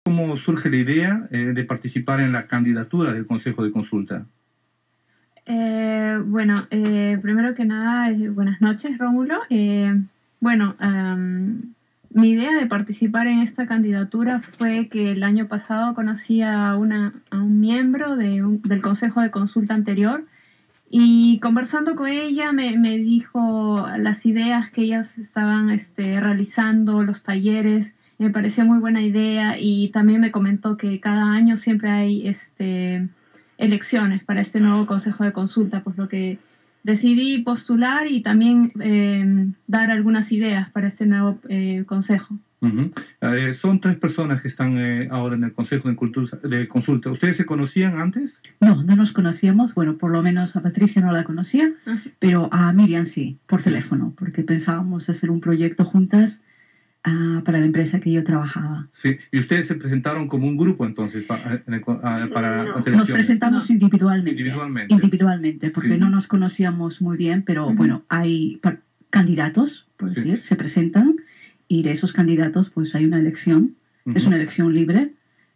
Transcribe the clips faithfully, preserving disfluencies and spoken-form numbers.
¿Cómo surge la idea eh, de participar en la candidatura del Consejo de Consulta? Eh, bueno, eh, primero que nada, eh, buenas noches, Rómulo. Eh, bueno, um, mi idea de participar en esta candidatura fue que el año pasado conocí a, una, a un miembro de un, del Consejo de Consulta anterior y conversando con ella me, me dijo las ideas que ellas estaban este, realizando, los talleres. Me pareció muy buena idea y también me comentó que cada año siempre hay este, elecciones para este nuevo Consejo de Consulta, pues lo que decidí postular y también eh, dar algunas ideas para este nuevo eh, Consejo. Uh-huh. Eh, son tres personas que están eh, ahora en el Consejo de, Cultura, de Consulta. ¿Ustedes se conocían antes? No, no nos conocíamos. Bueno, por lo menos a Patricia no la conocía, uh-huh. pero a Miriam sí, por teléfono, porque pensábamos hacer un proyecto juntas uh, para la empresa que yo trabajaba. Sí, y ustedes se presentaron como un grupo entonces para, el, para no. las Nos presentamos no. individualmente, individualmente. Individualmente, porque sí. no nos conocíamos muy bien, pero uh-huh. bueno, hay candidatos, por sí. decir, se presentan. Y de esos candidatos, pues hay una elección, uh-huh. es una elección libre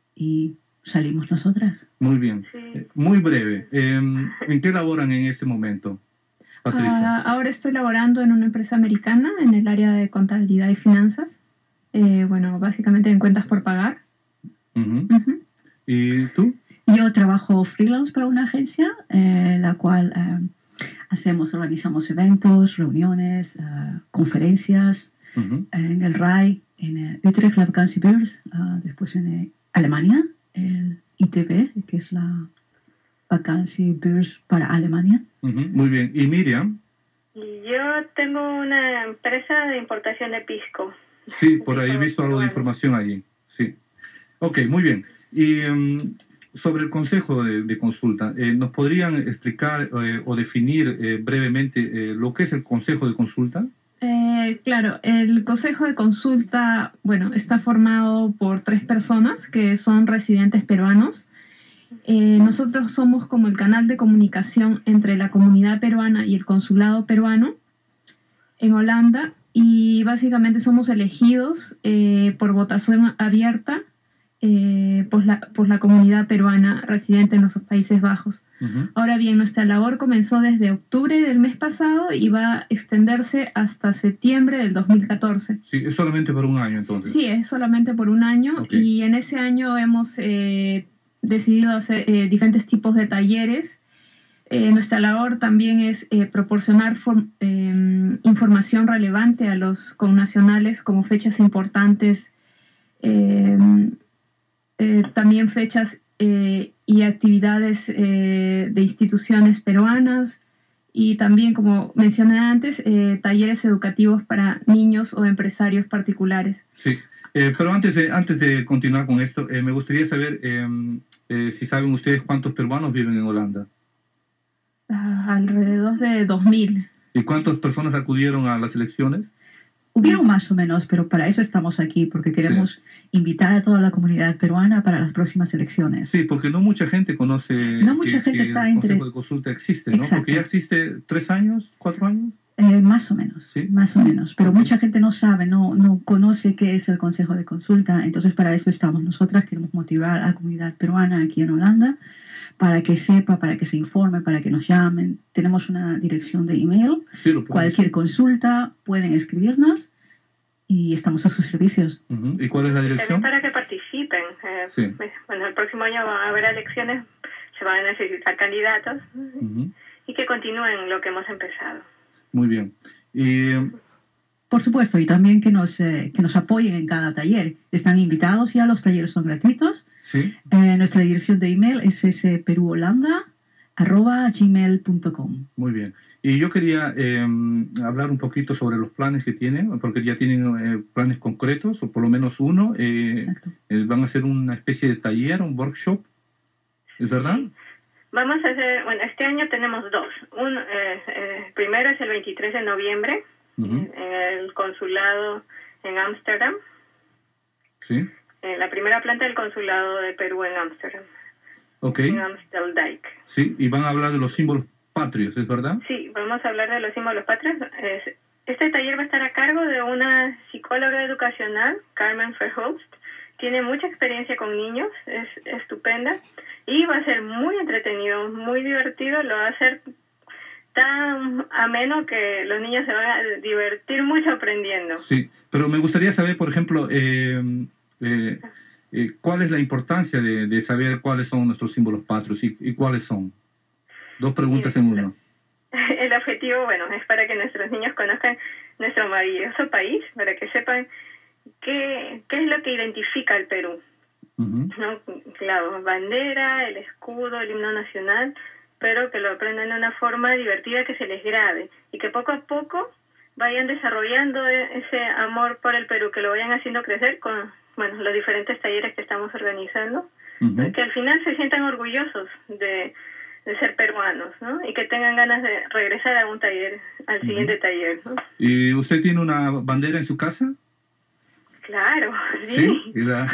y salimos nosotras. Muy bien. Sí. Muy breve. Eh, ¿En qué laboran en este momento, Patricia? Uh, ahora estoy laborando en una empresa americana en el área de contabilidad y finanzas. Eh, bueno, básicamente en cuentas por pagar. Uh-huh. Uh-huh. ¿Y tú? Yo trabajo freelance para una agencia, eh, la cual eh, hacemos, organizamos eventos, reuniones, uh, conferencias. Uh-huh. En el R A I, en uh, Utrecht, la Vakantiebeurs, uh, después en uh, Alemania, el I T B, que es la Vakantiebeurs para Alemania. Uh-huh. Muy bien. ¿Y Miriam? Yo tengo una empresa de importación de pisco. Sí, por ahí he visto algo de información allí. Sí. Ok, muy bien. Y um, sobre el Consejo de, de Consulta, eh, ¿nos podrían explicar eh, o definir eh, brevemente eh, lo que es el Consejo de Consulta? Eh, claro, el Consejo de Consulta, bueno, está formado por tres personas que son residentes peruanos. Eh, nosotros somos como el canal de comunicación entre la comunidad peruana y el consulado peruano en Holanda y básicamente somos elegidos eh, por votación abierta eh, por, la, por la comunidad peruana residente en los Países Bajos. Uh-huh. Ahora bien, nuestra labor comenzó desde octubre del mes pasado y va a extenderse hasta septiembre del dos mil catorce. Sí, es solamente por un año entonces. Sí, es solamente por un año. Okay. Y en ese año hemos eh, decidido hacer eh, diferentes tipos de talleres. Eh, nuestra labor también es eh, proporcionar for, eh, información relevante a los connacionales como fechas importantes, eh, eh, también fechas Eh, y actividades eh, de instituciones peruanas y también, como mencioné antes, eh, talleres educativos para niños o empresarios particulares. Sí, eh, pero antes de, antes de continuar con esto, eh, me gustaría saber eh, eh, si saben ustedes cuántos peruanos viven en Holanda. Uh, alrededor de dos mil. ¿Y cuántas personas acudieron a las elecciones? Hubieron más o menos, pero para eso estamos aquí, porque queremos sí. invitar a toda la comunidad peruana para las próximas elecciones. Sí, porque no mucha gente conoce no mucha que, gente que está el entre... Consejo de Consulta existe, ¿no? Exacto. Porque ya existe tres años, cuatro años. Eh, más o menos, ¿Sí? más o menos. Pero okay. mucha gente no sabe, no, no conoce qué es el Consejo de Consulta. Entonces, para eso estamos nosotras. Queremos motivar a la comunidad peruana aquí en Holanda para que sepa, para que se informe, para que nos llamen. Tenemos una dirección de email. Sí, Cualquier consulta pueden escribirnos. Y estamos a sus servicios. Uh-huh. ¿Y cuál es la dirección? También para que participen. Eh, sí. Bueno, el próximo año van a haber elecciones, se van a necesitar candidatos uh-huh. y que continúen lo que hemos empezado. Muy bien. Y... Por supuesto, y también que nos, eh, que nos apoyen en cada taller. Están invitados ya, los talleres son gratuitos. Sí. Eh, nuestra dirección de email es speruholanda arroba gmail punto com. Muy bien. Y yo quería eh, hablar un poquito sobre los planes que tienen, porque ya tienen eh, planes concretos, o por lo menos uno. Eh, eh, van a hacer una especie de taller, un workshop, ¿es verdad? Sí. Vamos a hacer, bueno, este año tenemos dos. Un, eh, eh, primero es el veintitrés de noviembre, uh-huh. en el consulado en Ámsterdam. Sí. En la primera planta del consulado de Perú en Ámsterdam. Ok. En Amsteldijk. Sí, y van a hablar de los símbolos patrios, ¿es verdad? Sí, vamos a hablar de los símbolos patrios. Este taller va a estar a cargo de una psicóloga educacional, Carmen Verhulst, tiene mucha experiencia con niños, es estupenda, y va a ser muy entretenido, muy divertido, lo va a hacer tan ameno que los niños se van a divertir mucho aprendiendo. Sí, pero me gustaría saber, por ejemplo, eh, eh, eh, ¿cuál es la importancia de, de saber cuáles son nuestros símbolos patrios y, y cuáles son? Dos preguntas en uno. El objetivo, bueno, es para que nuestros niños conozcan nuestro maravilloso país, para que sepan qué, qué es lo que identifica al Perú. Uh-huh. ¿No? Claro, bandera, el escudo, el himno nacional, pero que lo aprendan de una forma divertida que se les grave y que poco a poco vayan desarrollando ese amor por el Perú, que lo vayan haciendo crecer con, bueno, los diferentes talleres que estamos organizando, uh-huh. que al final se sientan orgullosos de, de ser peruanos, ¿no? Y que tengan ganas de regresar a un taller, al uh-huh. siguiente taller, ¿no? ¿Y usted tiene una bandera en su casa? Claro, sí. ¿Sí? ¿Y la,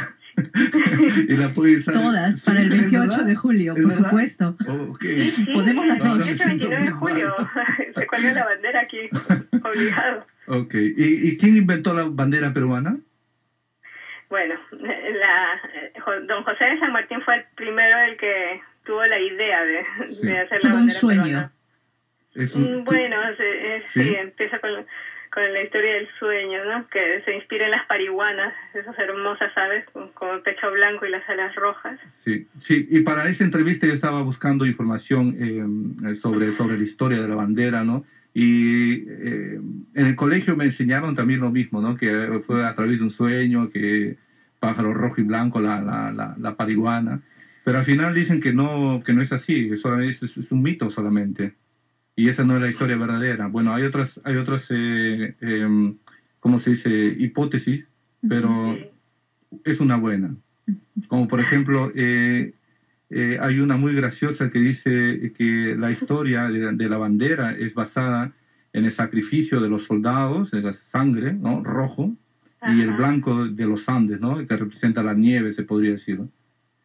y la puede usar? Todas, sí, para el veintiocho de julio, por verdad? Supuesto. Oh, okay. Sí, podemos las dos. veintiocho veintinueve de julio, se cuelga la bandera aquí, obligado. Ok, ¿Y, ¿y quién inventó la bandera peruana? Bueno, la, don José de San Martín fue el primero el que tuvo la idea de, sí. de hacer la tuvo bandera un sueño. peruana. Es un, bueno, se, es, ¿sí? sí, empieza con, con la historia del sueño, ¿no? Que se inspira en las parihuanas, esas hermosas aves con, con el pecho blanco y las alas rojas. Sí, sí. Y para esta entrevista yo estaba buscando información eh, sobre, sobre la historia de la bandera, ¿no? Y eh, en el colegio me enseñaron también lo mismo, ¿no? Que fue a través de un sueño, que pájaro rojo y blanco, la, la, la, la parihuana. Pero al final dicen que no, que no es así, es, solamente, es, es un mito solamente. Y esa no es la historia verdadera. Bueno, hay otras, hay otras eh, eh, ¿cómo se dice? Hipótesis, pero es una buena. Como por ejemplo, eh, eh, hay una muy graciosa que dice que la historia de, de la bandera es basada en el sacrificio de los soldados, de la sangre, ¿no? Rojo, Ajá. y el blanco de los Andes, ¿no? Que representa la nieve, se podría decir, ¿no?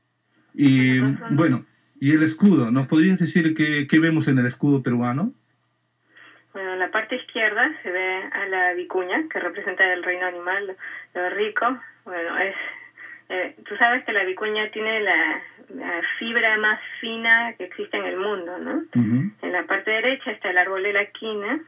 Y bueno, y el escudo, ¿nos podrías decir qué, qué vemos en el escudo peruano? Bueno, en la parte izquierda se ve a la vicuña, que representa el reino animal, lo, lo rico. Bueno, es eh, tú sabes que la vicuña tiene la, la fibra más fina que existe en el mundo, ¿no? Uh-huh. En la parte derecha está el árbol de la quina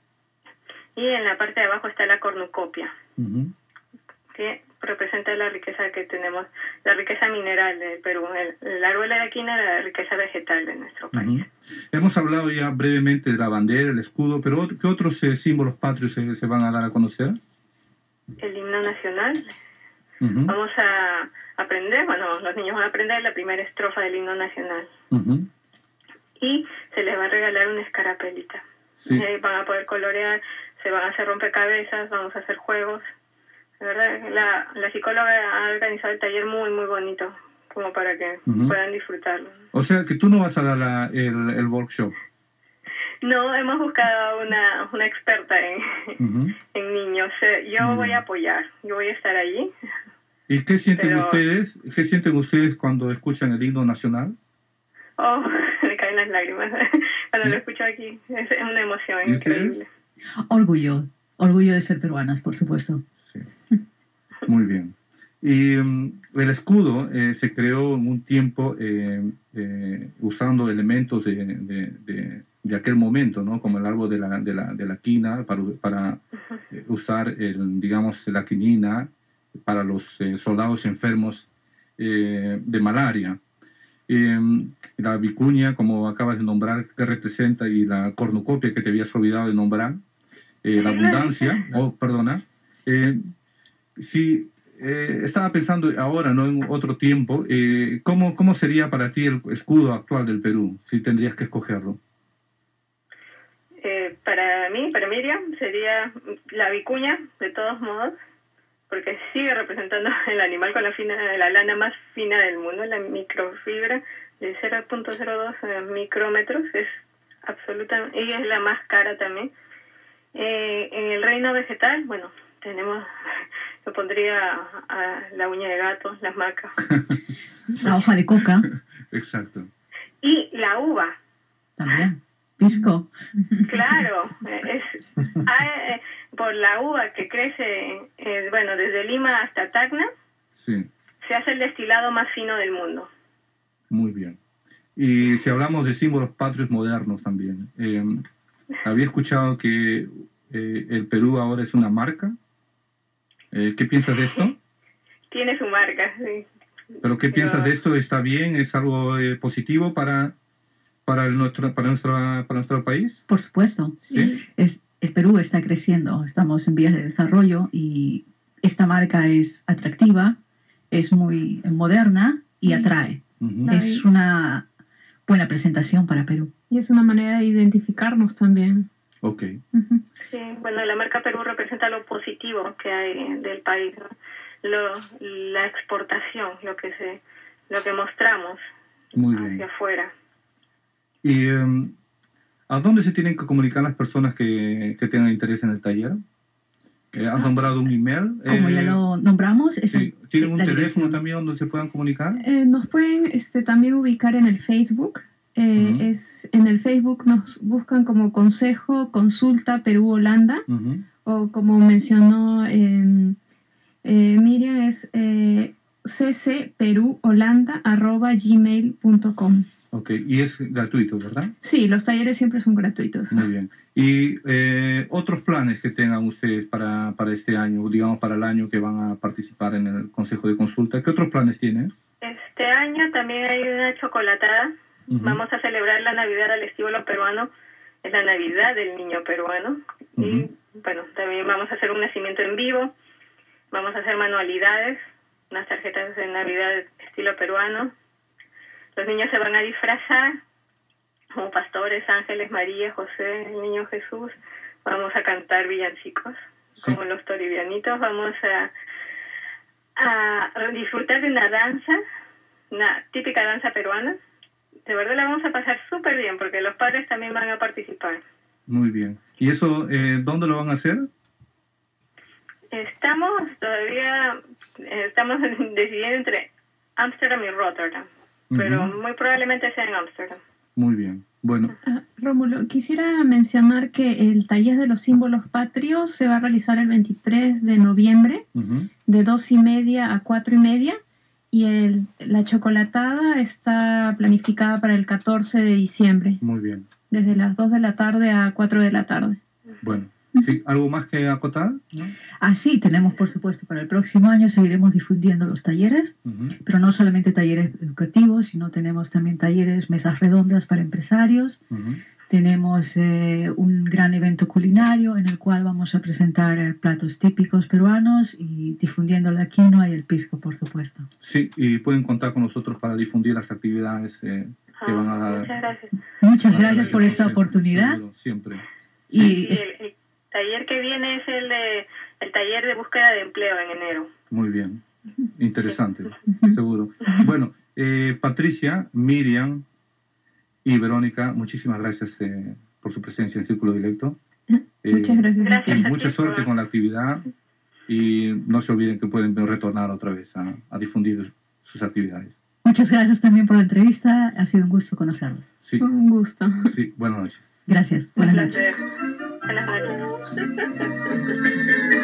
y en la parte de abajo está la cornucopia, uh-huh. que representa la riqueza que tenemos, la riqueza mineral del Perú. El, el árbol de la quina, la riqueza vegetal de nuestro país. Uh-huh. Hemos hablado ya brevemente de la bandera, el escudo, pero ¿qué otros eh, símbolos patrios se, se van a dar a conocer? El himno nacional. Uh-huh. Vamos a aprender, bueno, los niños van a aprender la primera estrofa del himno nacional. Uh-huh. Y se les va a regalar una escarapelita. Sí. Y ahí van a poder colorear, se van a hacer rompecabezas, vamos a hacer juegos. De verdad, la, la psicóloga ha organizado el taller muy, muy bonito, como para que uh-huh. puedan disfrutarlo. O sea, que tú no vas a dar la, el, el workshop. No, hemos buscado una, una experta en, uh-huh. en niños. Yo uh-huh. voy a apoyar, yo voy a estar allí. ¿Y qué sienten pero... ustedes? ¿Qué sienten ustedes cuando escuchan el himno nacional? Oh, me caen las lágrimas. Cuando ¿sí? lo escucho aquí, es, es una emoción increíble. Orgullo, orgullo de ser peruanas, por supuesto. Sí. Muy bien. Y um, el escudo eh, se creó en un tiempo eh, eh, usando elementos de, de, de, de aquel momento, ¿no? Como el árbol de la, de la, de la quina, para, para eh, usar, el, digamos, la quinina para los eh, soldados enfermos eh, de malaria. Eh, la vicuña, como acabas de nombrar, que representa, y la cornucopia que te habías olvidado de nombrar, eh, la abundancia, oh, perdona. Eh, si eh, estaba pensando ahora, no en otro tiempo, eh, ¿cómo, ¿cómo sería para ti el escudo actual del Perú, si tendrías que escogerlo? Eh, para mí, para Miriam, sería la vicuña, de todos modos, porque sigue representando el animal con la fina, la lana más fina del mundo, la microfibra de cero punto cero dos micrómetros, es absolutamente, ella es la más cara también. Eh, en el reino vegetal, bueno, tenemos, yo pondría a, a la uña de gato, las macas. La hoja de coca. Exacto. Y la uva. También. Pisco. Claro, es hay, por la uva que crece, eh, bueno, desde Lima hasta Tacna. Sí. se hace el destilado más fino del mundo. Muy bien. Y si hablamos de símbolos patrios modernos también, eh, había escuchado que eh, el Perú ahora es una marca. Eh, ¿Qué piensas de esto? Tiene su marca, sí. ¿Pero qué piensas de esto? ¿Está bien? ¿Es algo eh, positivo para, para, el nuestro, para, nuestra, para nuestro país? Por supuesto. ¿Sí? Es, el Perú está creciendo, estamos en vías de desarrollo y esta marca es atractiva, es muy moderna y atrae. Uh-huh. Es una buena presentación para Perú. Y es una manera de identificarnos también. Ok. Uh-huh. Sí, bueno, la marca Perú representa lo positivo que hay del país, ¿no? Lo, la exportación, lo que se, lo que mostramos Muy hacia bien. afuera. ¿Y um, a dónde se tienen que comunicar las personas que, que tengan interés en el taller? Eh, ¿Has nombrado un email? Como eh, ya lo nombramos, es sí. ¿Tienen un teléfono dirección. también donde se puedan comunicar? Eh, nos pueden este, también ubicar en el Facebook. Eh, uh-huh. es, en el Facebook nos buscan como Consejo Consulta Perú-Holanda, uh-huh. o como mencionó eh, eh, Miriam, es eh, ccperuholanda arroba gmail punto com. Ok, y es gratuito, ¿verdad? Sí, los talleres siempre son gratuitos. Muy bien. ¿Y eh, otros planes que tengan ustedes para, para este año, digamos para el año que van a participar en el Consejo de Consulta? ¿Qué otros planes tienen? Este año también hay una chocolatada. Uh-huh. Vamos a celebrar la Navidad al estilo peruano. Es la Navidad del niño peruano. Uh-huh. Y bueno, también vamos a hacer un nacimiento en vivo. Vamos a hacer manualidades, unas tarjetas de Navidad estilo peruano. Los niños se van a disfrazar como pastores, ángeles, María, José, el niño Jesús. Vamos a cantar villancicos, sí. como los toribianitos. Vamos a, a disfrutar de una danza, una típica danza peruana. De verdad la vamos a pasar súper bien porque los padres también van a participar. Muy bien. ¿Y eso eh, dónde lo van a hacer? Estamos todavía, eh, estamos decidiendo entre Ámsterdam y Rotterdam. Pero uh-huh. muy probablemente sea en Ámsterdam. Muy bien. Bueno. Uh, Rómulo, quisiera mencionar que el taller de los símbolos patrios se va a realizar el veintitrés de noviembre, uh-huh. de dos y media a cuatro y media, y el, la chocolatada está planificada para el catorce de diciembre. Muy bien. Desde las dos de la tarde a cuatro de la tarde. Bueno. ¿Sí? ¿Algo más que acotar? ¿No? Ah, sí, tenemos por supuesto para el próximo año seguiremos difundiendo los talleres, uh-huh. pero no solamente talleres educativos, sino tenemos también talleres, mesas redondas para empresarios. Uh-huh. Tenemos eh, un gran evento culinario en el cual vamos a presentar eh, platos típicos peruanos y difundiendo la quinoa y el pisco, por supuesto. Sí, y pueden contar con nosotros para difundir las actividades eh, que ah, van a dar. Muchas gracias. Muchas gracias por esta oportunidad. Seguro, siempre. Y, sí, y el, el taller que viene es el, de, el taller de búsqueda de empleo en enero. Muy bien, interesante, seguro. Bueno, eh, Patricia, Miriam y Verónica, muchísimas gracias eh, por su presencia en Círculo Directo. Eh, Muchas gracias. gracias y mucha suerte con la actividad y no se olviden que pueden retornar otra vez a, a difundir sus actividades. Muchas gracias también por la entrevista, ha sido un gusto conocerlos. Sí. Un gusto. Sí, buenas noches. Gracias, buenas noches. Buenas noches.